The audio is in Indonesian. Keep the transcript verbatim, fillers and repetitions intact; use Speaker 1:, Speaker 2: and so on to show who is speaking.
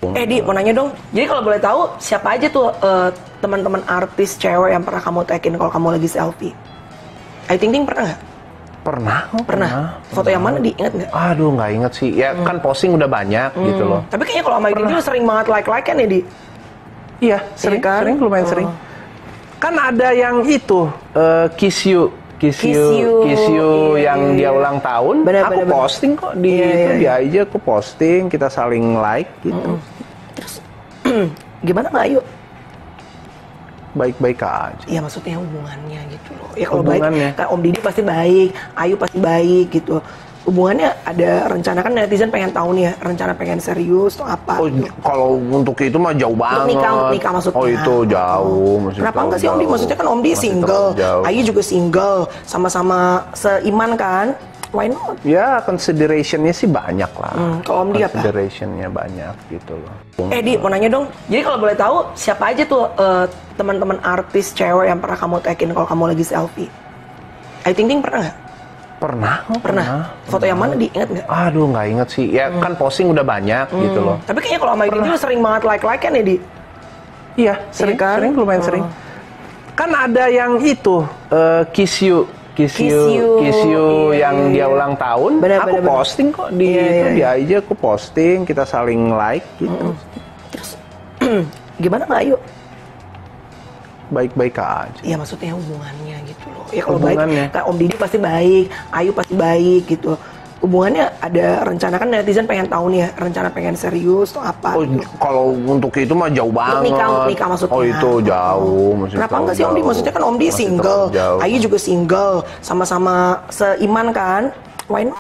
Speaker 1: Eh Di, mau nanya dong. Jadi kalau boleh tahu siapa aja tuh uh, teman-teman artis cewek yang pernah kamu tagin kalau kamu lagi selfie? Ayu Ting Ting pernah nggak?
Speaker 2: Pernah,
Speaker 1: pernah.
Speaker 2: pernah.
Speaker 1: Foto
Speaker 2: pernah.
Speaker 1: yang mana Di? Ingat nggak?
Speaker 2: Aduh, nggak inget sih. Ya hmm. kan posting udah banyak hmm. gitu loh.
Speaker 1: Tapi kayaknya kalau sama Ayu Ting Ting sering banget like-like kan ya Di?
Speaker 2: Iya, sering,
Speaker 1: iya kan?
Speaker 2: sering, lumayan oh. sering. Kan ada yang itu, uh, Kiss You. Kiss,
Speaker 1: Kiss
Speaker 2: You,
Speaker 1: You,
Speaker 2: Kiss You
Speaker 1: iya,
Speaker 2: yang
Speaker 1: iya.
Speaker 2: dia ulang tahun,
Speaker 1: bener,
Speaker 2: aku
Speaker 1: bener,
Speaker 2: posting kok di
Speaker 1: iya,
Speaker 2: itu
Speaker 1: iya.
Speaker 2: di I G aku posting, kita saling like gitu.
Speaker 1: Mm-mm. Terus gimana Mbak Ayu?
Speaker 2: Baik-baik aja.
Speaker 1: Iya maksudnya hubungannya gitu loh. Ya kalau baik, kan Om Didi pasti baik, Ayu pasti baik gitu. Hubungannya ada rencana kan netizen pengen tahu nih ya, rencana pengen serius atau apa?
Speaker 2: Oh,
Speaker 1: gitu.
Speaker 2: Kalau untuk itu mah jauh banget.
Speaker 1: Untuk nikah, untuk nikah maksudnya.
Speaker 2: Oh itu jauh. Oh.
Speaker 1: Kenapa enggak sih Om Didi? Maksudnya kan Om Didi single, Ayu juga single, sama-sama seiman kan? Why not?
Speaker 2: Ya consideration-nya sih banyak lah.
Speaker 1: Hmm, kalau Om Didi apa?
Speaker 2: Consideration-nya banyak gitu loh.
Speaker 1: Eh Di, mau nanya dong. Jadi kalau boleh tahu siapa aja tuh uh, teman-teman artis cewek yang pernah kamu tagin kalau kamu lagi selfie? Ayu Ting Ting pernah nggak?
Speaker 2: Pernah,
Speaker 1: pernah. Pernah. Foto pernah. Yang mana Di? Ingat nggak?
Speaker 2: Aduh, nggak inget sih. Ya hmm. kan posting udah banyak hmm. gitu loh.
Speaker 1: Tapi kayaknya kalau sama Ayu Ting Ting sering banget like-like kan ya Di?
Speaker 2: Iya, sering, kan? sering, lumayan oh. sering. Kan ada yang itu, uh, Kiss You. Kiss, Kiss You, you, Kiss You iya, yang iya. dia ulang tahun, bener, aku bener, posting kok di iya, itu iya. di I G aku posting, kita saling like gitu. Mm-hmm.
Speaker 1: Terus gimana Mbak Ayu?
Speaker 2: Baik-baik aja.
Speaker 1: Iya maksudnya hubungannya gitu loh. Ya kalau baik, kan Om Didi pasti baik, Ayu pasti baik gitu. Hubungannya ada rencana kan netizen pengen tahu nih ya, rencana pengen serius atau apa?
Speaker 2: Oh, gitu. Kalau untuk itu mah jauh banget.
Speaker 1: Untuk nikah, untuk nikah maksudnya.
Speaker 2: Oh itu jauh.
Speaker 1: Kenapa enggak sih Om Didi? Maksudnya kan Om Didi single, Ayu juga single, sama-sama seiman kan? Why not?